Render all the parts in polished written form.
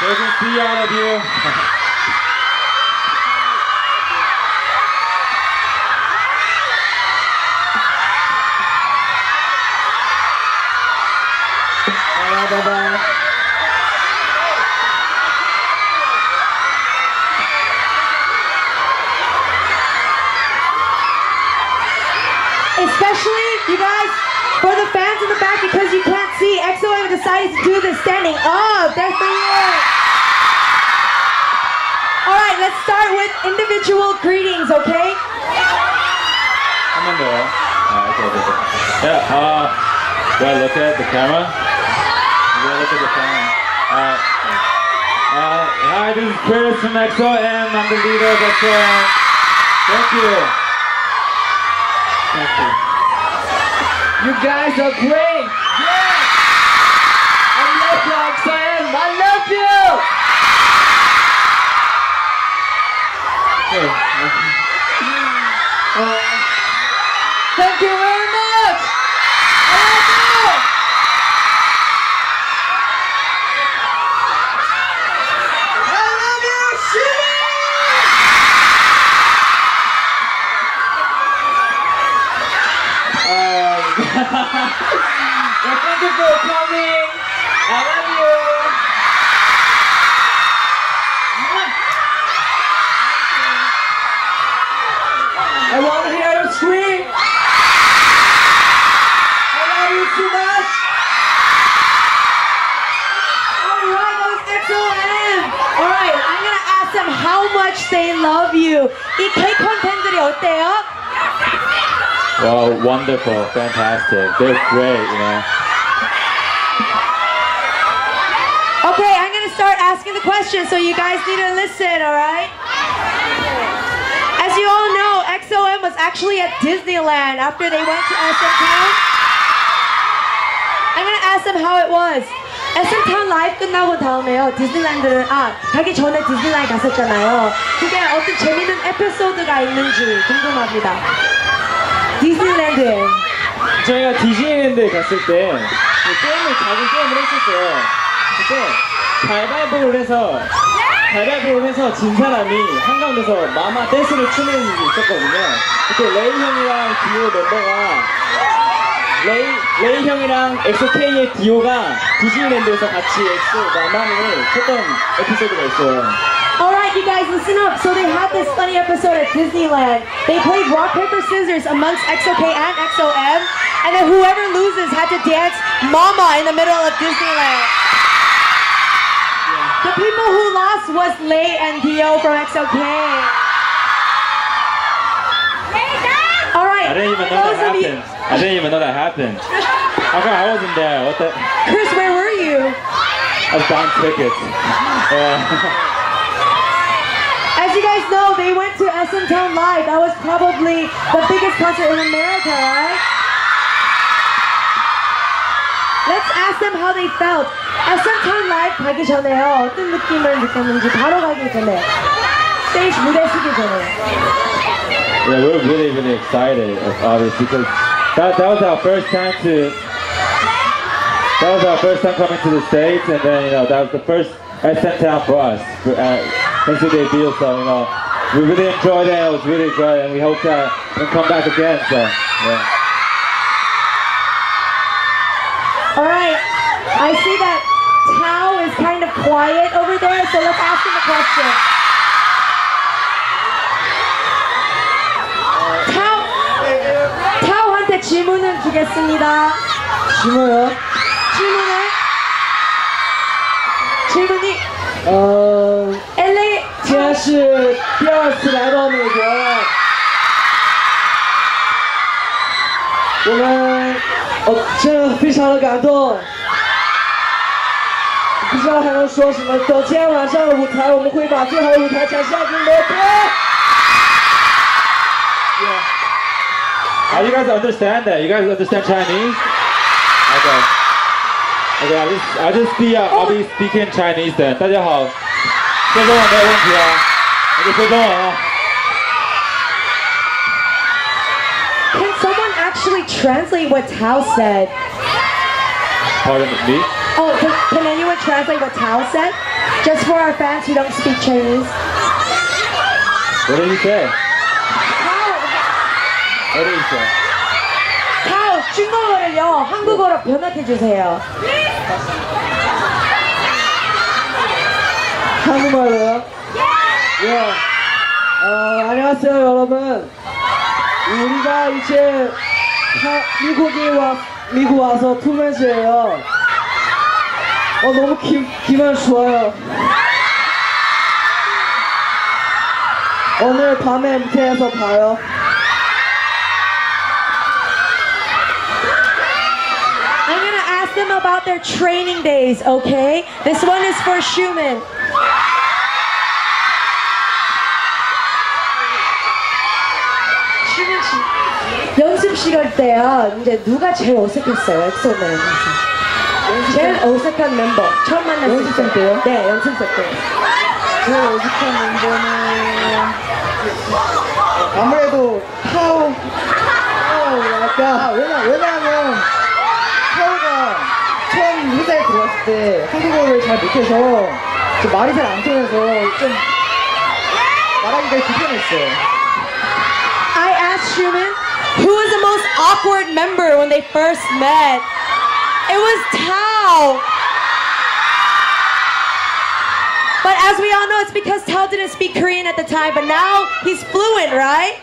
can see all of you. Bye-bye. Especially, you guys, for the fans in the back, because you can't see, XOM decided to do this standing up. That's for you. Alright, let's start with individual greetings, okay? 한번 더요. Okay. Yeah, do I look at the camera? Do I look at the camera? Hi, this is Chris from XOM. I'm the leader of XOM. Thank you. Thank you. You guys are great! Yeah! I love you, XOM! I love you! Thank you very much! I love you! I love you, Shimmy! Well, thank you for coming. I love you. I want to hear you scream. I love you too much. Alright, that was XOM. Alright, I'm gonna ask them how much they love you. 이 K 컨텐츠들이 어때요? Well, wonderful, fantastic. They're great, you know. Okay, I'm gonna start asking the questions, so you guys need to listen, alright? As you all know, XOM was actually at Disneyland after they went to SM Town. I'm gonna ask them how it was. SM Town 라이브 끝나고 다음에요. 디즈니랜드를 가기 전에 디즈니랜드 갔었잖아요. 그게 어떤 재밌는 에피소드가 있는지 궁금합니다. 디즈니랜드에 저희가 디즈니랜드에 갔을 때 작은 게임을 했었어요. 그때 가위바위보를 해서 진 사람이 한가운데서 마마 댄스를 추는 게 있었거든요. 그때 레이 형이랑 디오 멤버가 레이 형이랑 엑소K의 디오가 디즈니랜드에서 같이 엑소 마마를 췄던 에피소드가 있어요. Alright, you guys, listen up. So they had this funny episode at Disneyland. They played rock, paper, scissors amongst XOK and XOM, and then whoever loses had to dance Mama in the middle of Disneyland. The people who lost was Lay and Dio from XOK. Alright, I didn't even know that happened. I didn't even know that happened. How come I wasn't there? What the? Chris, where were you? I was buying tickets. Yeah. As you guys know, they went to SM Town Live. That was probably the biggest concert in America, right? Let's ask them how they felt. SM Town Live 가기 전에요. 어떤 느낌을 느꼈는지 바로 가기 전에. 스테이지 무대 쓰기 전에. Yeah, we're really excited, obviously, because that was our first time coming to the States, and then that was the first SM Town for us. Since the debut, so we really enjoyed it. It was really good, and we hope that we'll come back again. So, yeah. All right, I see that Tao is kind of quiet over there, so let's ask him a question. 타오한테 질문을 주겠습니다. 질문요? 질문이 LA 既然是第二次来到美国了，我们真的非常的感动，不知道还能说什么。等今天晚上的舞台，我们会把最好的舞台展现给美国。 You guys understand that? You guys understand Chinese? Okay, I'll be speaking Chinese then. 大家好，说中文没有问题啊，我就说中文啊。 Can someone actually translate what Tao said? Pardon me? Oh, Can anyone translate what Tao said? Just for our fans who don't speak Chinese. What did he say? Tao, What did he say? Tao, 중국어를요 한국어로 번역해 주세요. 한국말로요? 예. 안녕하세요 여러분. 우리가 이제 미국 와서 2년째예요. 너무 기분 좋아요. 오늘 밤에 무대에서 봐요. I'm gonna ask them about their training days, okay? This one is for Schumann. 슈민 씨, 연습 시간 때야 이제 누가 제일 어색했어요? 엑소맨. 제일 어색한 멤버 처음 만났을 연습생 때요? 네, 연습생 때. 제일 어색한 멤버는 아무래도 타오 약간 왜냐하면 타오가 처음 회사에 들어왔을 때 한국어를 잘 못해서 좀 말이 잘 안 통해서 좀 말하기가 불편했어요. I asked Schumann who was the most awkward member when they first met. It was Tao. But as we all know, it's because Tao didn't speak Korean at the time, but now he's fluent, right?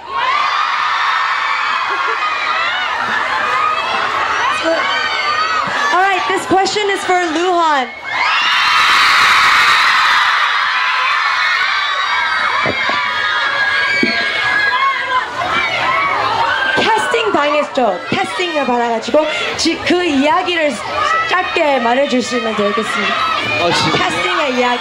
All right, this question is for Luhan. 캐스팅 당했죠. 캐스팅을 받아가지고 그 이야기를 짧게 말해주시면 되겠습니다. 캐스팅의 이야기.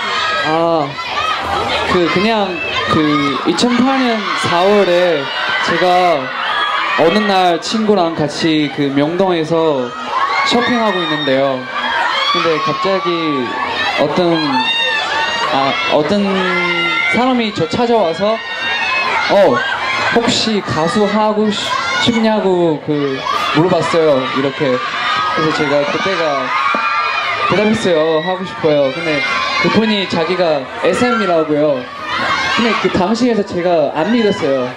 그냥 2008년 4월에 제가 어느 날 친구랑 같이 그 명동에서 쇼핑하고 있는데요. 근데 갑자기 어떤 사람이 저 찾아와서 혹시 가수 하고 싶냐고 물어봤어요. 이렇게. 그래서 제가 그때가 대답했어요. 하고 싶어요. 근데 그분이 자기가 SM이라고요. 근데 그 당시에서 제가 안 믿었어요.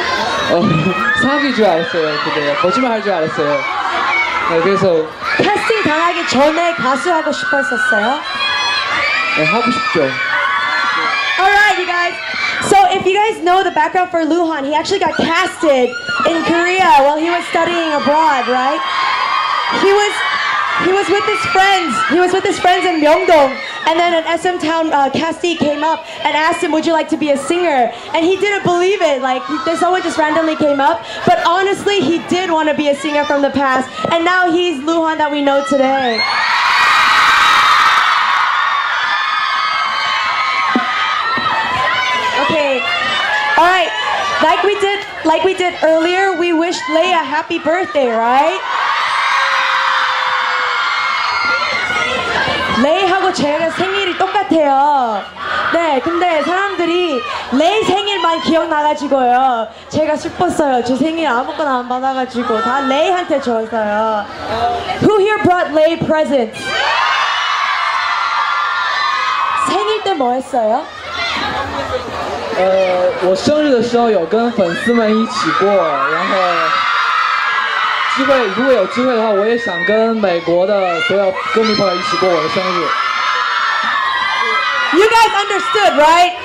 사귀 줄 알았어요. 근데 거짓말 할 줄 알았어요. 그래서 캐스팅 당하기 전에 가수 하고 싶었었어요? 네, 하고 싶죠. Alright, you guys. So if you guys know the background for Luhan, he actually got casted in Korea while he was studying abroad, right? He was with his friends. He was with his friends in Myeongdong, and then an SM Town castee came up and asked him, "Would you like to be a singer?" And he didn't believe it. Like someone just randomly came up, but honestly, he did want to be a singer from the past, and now he's Luhan that we know today. Okay, all right. Like we did earlier, we wished Leia happy birthday, right? 레이하고 제가 생일이 똑같아요. 네, 근데 사람들이 레이 생일만 기억나가지고요. 제가 슬펐어요. 제 생일 아무거나 안 받아가지고 다 레이한테 줬어요. Who here brought Lei presents? 생일 때 뭐 했어요? 我生日的时候有跟粉丝们一起过，然后如果有机会的话，我也想跟美国的所有歌迷朋友一起过我的生日。 You guys understood, right?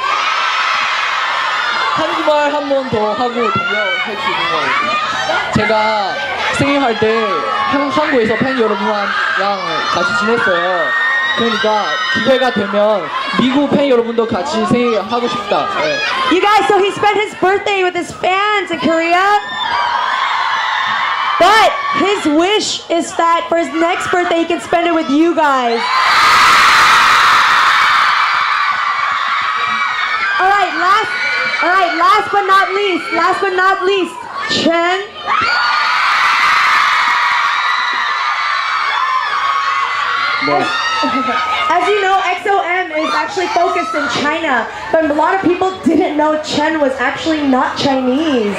한국말 한 번 더 하고 동요할 수 있는 거거든요. 제가 생일할 때 한국에서 팬 여러분랑 같이 지냈어요. 그러니까 기회가 되면 미국 팬 여러분도 같이 생일하고 싶다. 네. You guys, so he spent his birthday with his fans in Korea. But his wish is that for his next birthday, he can spend it with you guys. All right, last but not least, Chen. As you know, XOM is actually focused in China, but a lot of people didn't know Chen was actually not Chinese.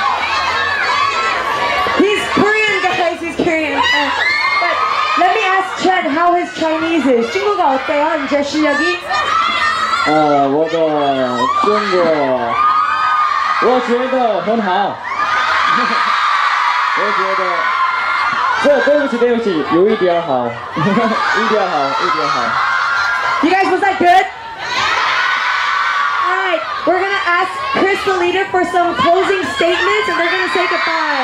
He's Korean, guys. He's Korean. But let me ask Chen how his Chinese is. 중국어 어때요? 이제 실력이? 我的中国，我觉得很好。我觉得，对不起，有一点好，一点好。 You guys, was that good? Alright, we're gonna ask Chris the leader for some closing statements and they're gonna say goodbye.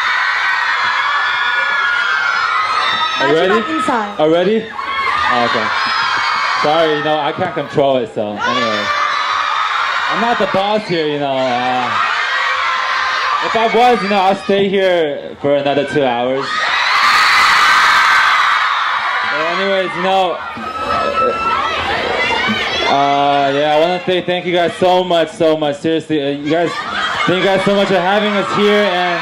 Are you ready? 마지막 인사. Are you ready? Oh, okay. Sorry, I can't control it, so anyway. I'm not the boss here, if I was, I'll stay here for another 2 hours. But anyways, I want to say thank you guys so much. Seriously, thank you guys so much for having us here. And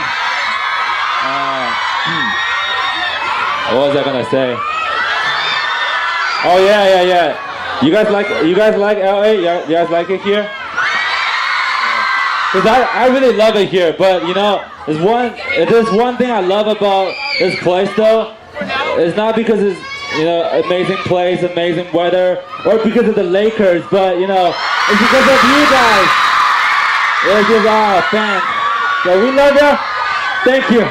what was I gonna say? Oh yeah. You guys like LA? You guys like it here? Cause I really love it here, but there's one thing I love about this place though. It's not because it's amazing place, amazing weather, or because of the Lakers, but it's because of you guys. It's just our fans. So we love you. Thank you.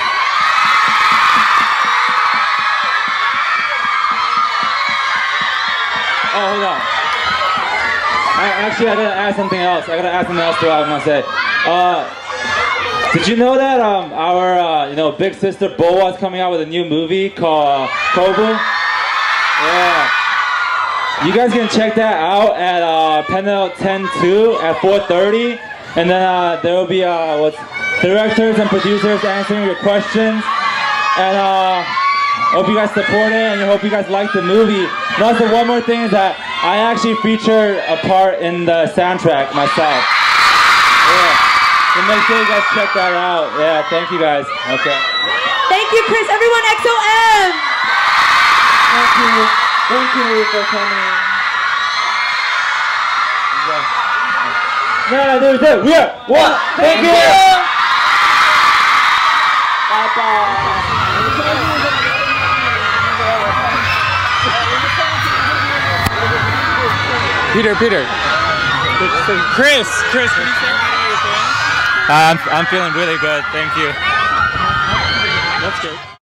Oh, hold on. I gotta add something else. To what I was gonna say. Did you know that our big sister Boa is coming out with a new movie called Kobu? Yeah. You guys can check that out at Panel 10-2 at 4:30, and then there will be directors and producers answering your questions. And hope you guys support it, and I hope you guys like the movie. And also, one more thing is that I actually featured a part in the soundtrack myself. Yeah. So make sure you guys check that out. Yeah, thank you guys. Okay. Thank you, Chris. Everyone, XOM! Thank you for coming. No, we are one. Thank you. Bye bye. Peter. Chris, can you say hi to your fans? I'm feeling really good. Thank you. That's good.